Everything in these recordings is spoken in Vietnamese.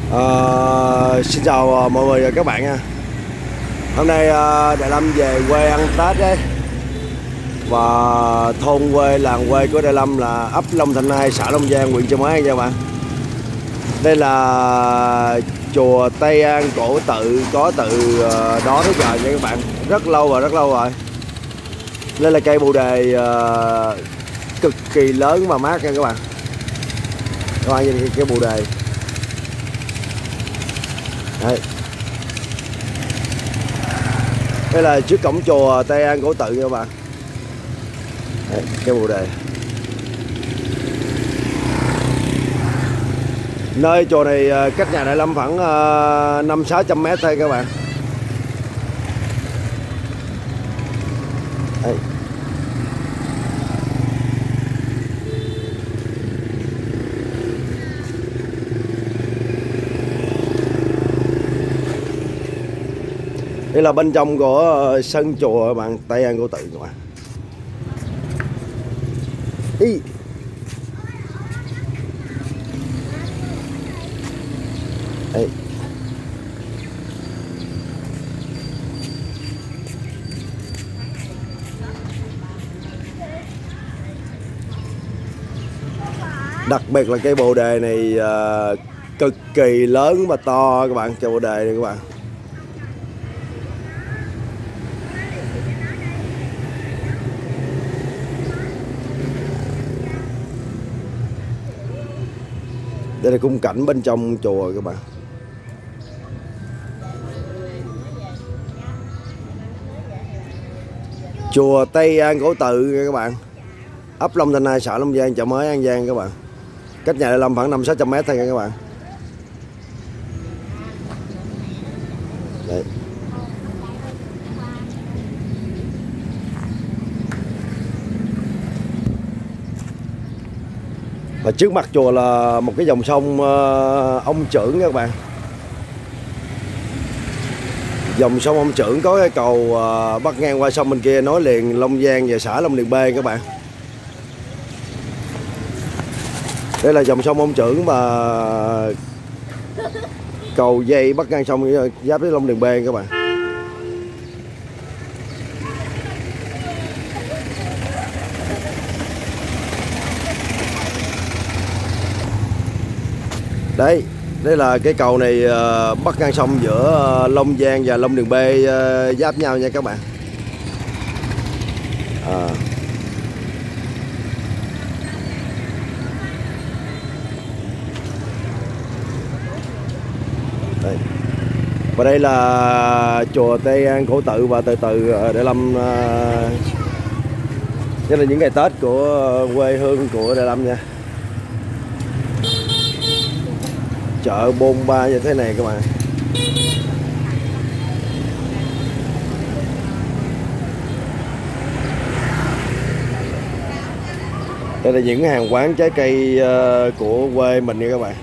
Xin chào mọi người và các bạn nha. Hôm nay Đại Lâm về quê ăn Tết đấy. Và thôn quê, làng quê của Đại Lâm là ấp Long Thạnh 2, xã Long Giang, huyện Chợ Mới nha các bạn. Đây là chùa Tây An cổ tự, có từ đó tới giờ nha các bạn. Rất lâu rồi. Đây là cây bồ đề cực kỳ lớn và mát nha các bạn. Các bạn nhìn cây bồ đề. Đây là trước cổng chùa Tây An cổ tự nha các bạn. Đây, cái bồ đề. Nơi chùa này cách nhà Đại Lâm khoảng 500-600 mét thôi các bạn. Đây. Đây là bên trong của sân chùa các bạn, Tây An cổ tự các bạn. Ý. Đây. Đặc biệt là cây bồ đề này cực kỳ lớn và to các bạn, cây bồ đề này các bạn. Đây là khung cảnh bên trong chùa các bạn. Chùa Tây An cổ tự nha các bạn. Ấp Long Thạnh 2, xã Long Giang, Chợ Mới, An Giang các bạn. Cách nhà Đại Lâm khoảng 500-600 mét thôi nha các bạn. Đây. Và trước mặt chùa là một cái dòng sông Ông Trưởng các bạn. Dòng sông Ông Trưởng có cái cầu bắc ngang qua sông bên kia nối liền Long Giang và xã Long Điền B các bạn. Đây là dòng sông Ông Trưởng mà cầu dây bắc ngang sông giáp với Long Điền B các bạn. Đây là cái cầu này bắc ngang sông giữa Long Giang và Long Điền B giáp nhau nha các bạn. Đây. Và đây là chùa Tây An cổ tự, và từ từ Đại Lâm đây là những ngày Tết của quê hương của Đại Lâm nha. Chợ bôn ba như thế này các bạn. Đây là những hàng quán trái cây của quê mình nha các bạn.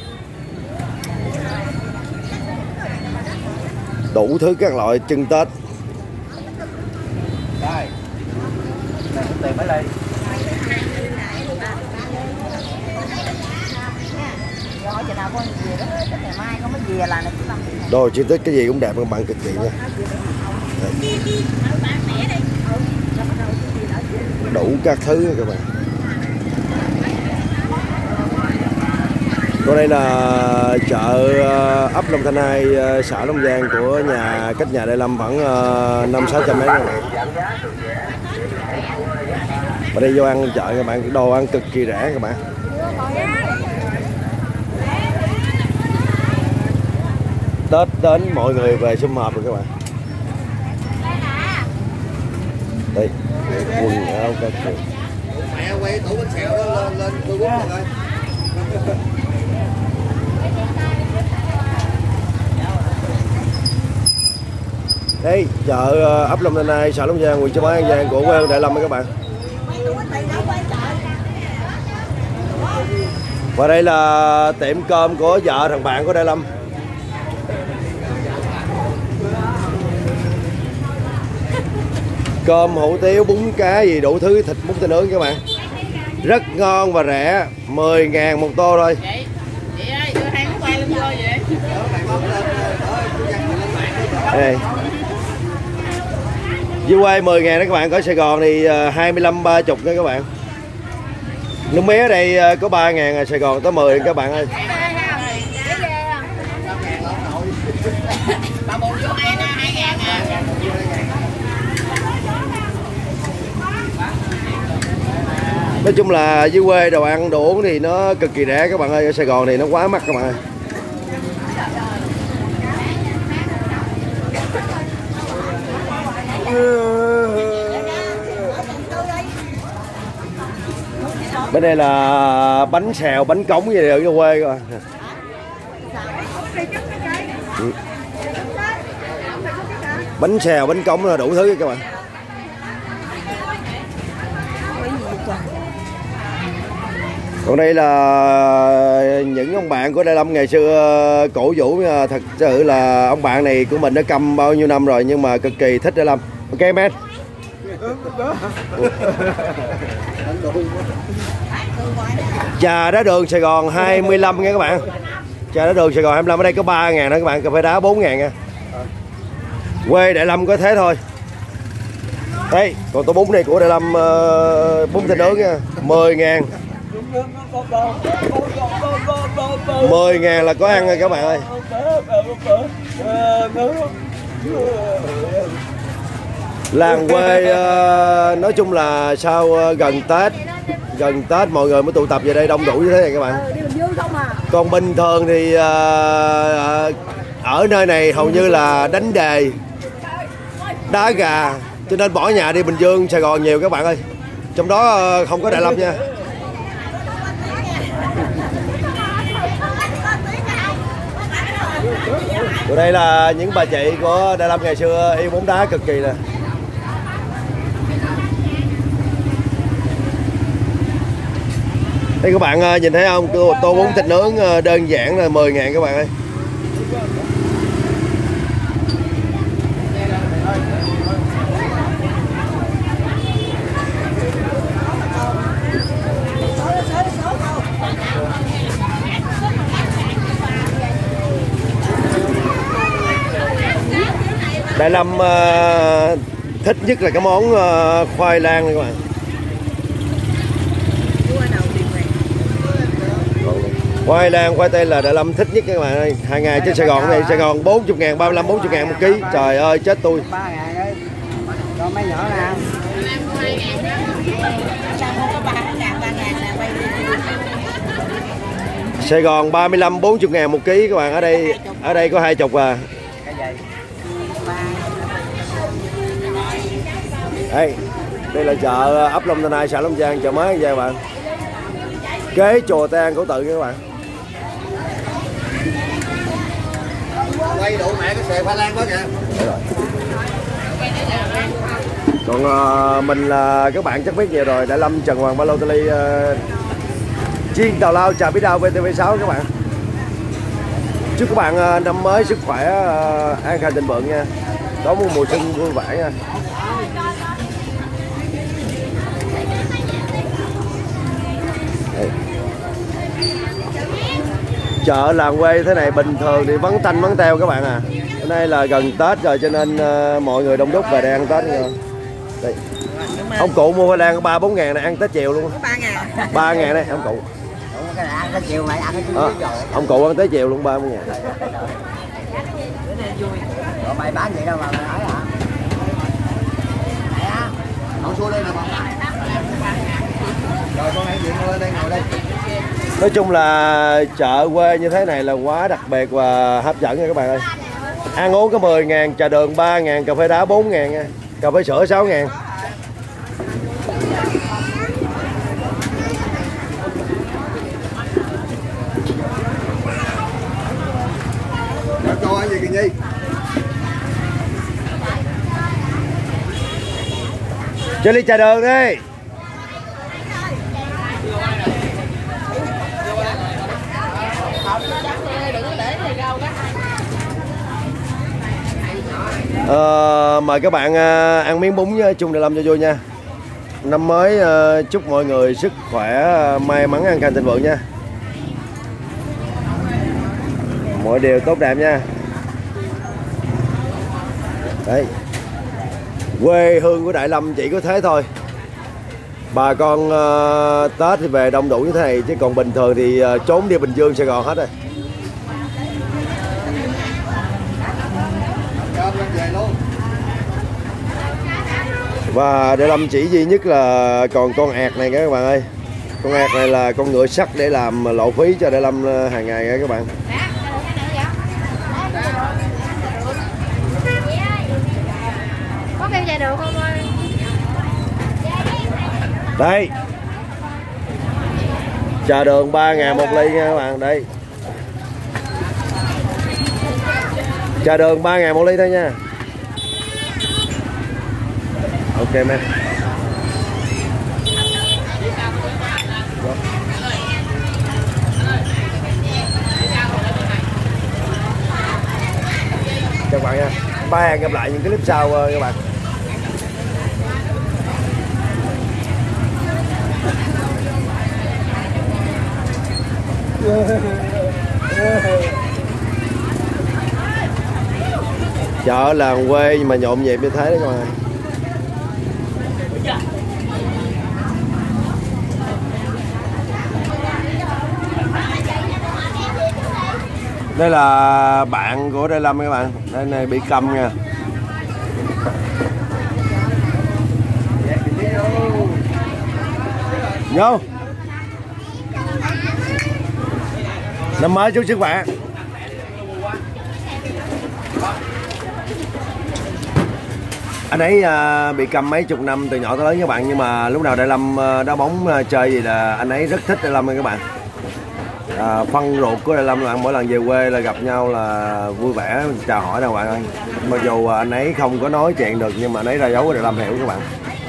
Đủ thứ các loại trưng Tết. Đồ chi tiết cái gì cũng đẹp các bạn, cực kỳ nha. Đủ các thứ các bạn. Còn đây là chợ ấp Long Thạnh 2, xã Long Giang của cách nhà Đại Lâm khoảng 500-600 mét các bạn. Và đây vô ăn chợ các bạn, đồ ăn cực kỳ rẻ các bạn. Tết đến mọi người về sum họp rồi các bạn. Đây, quần áo các kiểu. Mẹ quay tủ bánh xèo lên Facebook rồi. Đây, chợ ấp Long Thạnh 2, xã Long Giang, huyện Chợ Mới, An Giang của quê hương Đại Lâm các bạn. Và đây là tiệm cơm của vợ thằng bạn của Đại Lâm. Cơm, hủ tiếu, bún cá gì đủ thứ, thịt bún thịt nướng các bạn. Rất ngon và rẻ, 10.000 một tô thôi. Chị ơi, đưa 2 món quay lên Đây. Dưới quê 10.000 đó các bạn, có Sài Gòn thì 25 30 nha các bạn. Nước mía ở đây có 3.000, Sài Gòn tới 10 các bạn ơi. Nói chung là dưới quê đồ ăn đồ uống thì nó cực kỳ rẻ các bạn ơi, ở Sài Gòn thì nó quá mắc các bạn ơi. Bên đây là bánh xèo, bánh cống gì ở dưới quê các bạn. Bánh xèo, bánh cống là đủ thứ các bạn. Còn đây là những ông bạn của Đại Lâm ngày xưa cổ vũ, thật sự là ông bạn này của mình đã câm bao nhiêu năm rồi nhưng mà cực kỳ thích Đại Lâm. Ok man. Trà đá đường Sài Gòn 25 nha các bạn. Trà đá đường Sài Gòn 25, ở đây có 3.000 đó các bạn, cà phê đá 4.000 nha. Quê Đại Lâm có thế thôi. Đây, còn tô bún này của Đại Lâm bún thịt nướng nha, 10.000. 10.000 là có ăn rồi các bạn ơi. Làng quê nói chung là sau gần Tết mọi người mới tụ tập về đây đông đủ như thế này các bạn. Còn bình thường thì ở nơi này hầu như là đánh đề, đá gà, cho nên bỏ nhà đi Bình Dương, Sài Gòn nhiều các bạn ơi. Trong đó không có Đại Lâm nha. Ở đây là những bà chị của Đại Lâm ngày xưa yêu bóng đá cực kỳ nè. Đây các bạn nhìn thấy không, tô bún thịt nướng đơn giản là 10.000 các bạn ơi. Đại Lâm thích nhất là cái món khoai lang này các bạn. Khoai lang, khoai tây là Đại Lâm thích nhất các bạn ơi. Hàng ngày trên Sài Gòn này, Sài Gòn 40.000, 35-40.000 một ký. Trời ơi chết tôi. Cho mấy nhỏ nè. Sài Gòn 35-40.000 một ký các bạn, ở đây có 20 à. Đây là chợ ấp Long Tân 2, xã Long Giang, chợ mới nha các bạn. Kế chùa Tây An Cổ Tự nha các bạn. Quay đủ mẹ cái xèo khoai lang đó kìa. Còn mình là các bạn chắc biết nhiều rồi, Đại Lâm, Trần Hoàng, Ba Lô, Tây Ly, chiên tào lao, trà bí đao, VTV6 các bạn. Chúc các bạn năm mới sức khỏe, an khang thịnh vượng nha. Đón một mùa xuân vui vẻ nha. Chợ làng quê thế này bình thường thì vắng tanh vắng teo các bạn à. Hôm nay là gần Tết rồi cho nên mọi người đông đúc về đây ăn Tết nha. Đây. Ông cụ mua khoai lang 3-4 này ăn Tết chiều luôn. 3.000 đây ông cụ. Ông cụ ăn tới chiều luôn 30.000. Rồi mày bán vậy đâu mà mày nói hả? Không xuống đây nè con. Rồi con hãy chuyện lên đây ngồi đây. Nói chung là chợ quê như thế này là quá đặc biệt và hấp dẫn nha các bạn ơi. Ăn uống có 10.000, trà đường 3.000, cà phê đá 4.000 nha, cà phê sữa 6.000. Cho ăn gì kìa Nhi? Cho ly trà đường đi. Mời các bạn ăn miếng bún với chung Đại Lâm cho vui nha. Năm mới chúc mọi người sức khỏe, may mắn, an khang thịnh vượng nha. mọi điều tốt đẹp nha. Đấy, quê hương của Đại Lâm chỉ có thế thôi. Bà con Tết thì về đông đủ như thế này, chứ còn bình thường thì trốn đi Bình Dương, Sài Gòn hết rồi. Và Đại Lâm chỉ duy nhất là còn con ẹt này các bạn ơi. Con ẹt này là con ngựa sắt để làm lộ phí cho Đại Lâm hàng ngày nha các bạn. Có kêu chạy được không ơi? Đây, trà đường 3.000 một ly nha các bạn. Đây, trà đường 3.000 một ly thôi nha. Ok mẹ. Chào các bạn nha. Bye, hẹn gặp lại những clip sau các bạn. Chợ làng quê nhưng mà nhộn nhịp như thế đấy các bạn. Đây là bạn của Đại Lâm các bạn. Đây này bị câm nha. Vô. Năm mới chúc sức khỏe. Anh ấy bị câm mấy chục năm từ nhỏ tới lớn các bạn, nhưng mà lúc nào Đại Lâm đá bóng chơi gì là anh ấy rất thích Đại Lâm các bạn. Phân ruột của Đại Lâm là mỗi lần về quê là gặp nhau là vui vẻ chào hỏi đâu bạn ơi. Mặc dù anh ấy không có nói chuyện được nhưng mà anh ấy ra dấu của Đại Lâm hiểu các bạn.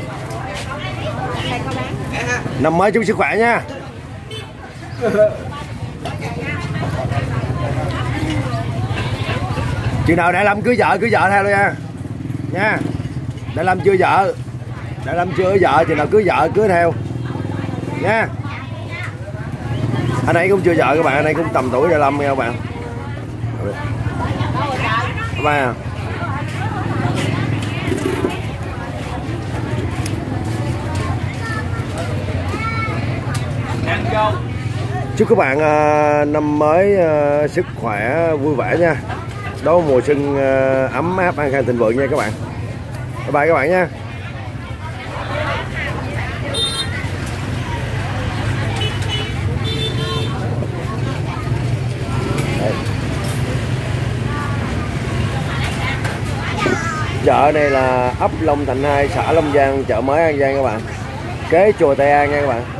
Năm mới chúc sức khỏe nha. Chừng nào Đại Lâm cưới vợ theo luôn nha. Đại Lâm chưa vợ, Đại Lâm chưa có vợ, chừng nào cưới vợ cưới theo nha. Anh ấy cũng chưa vợ các bạn, anh ấy cũng tầm tuổi Đại Lâm nha các bạn. Bye. Chúc các bạn năm mới sức khỏe vui vẻ nha. Đón mùa xuân ấm áp an khang thịnh vượng nha các bạn. Bye bye các bạn nha. Chợ này là ấp Long Thạnh 2, xã Long Giang, chợ mới An Giang các bạn. Kế chùa Tây An nha các bạn.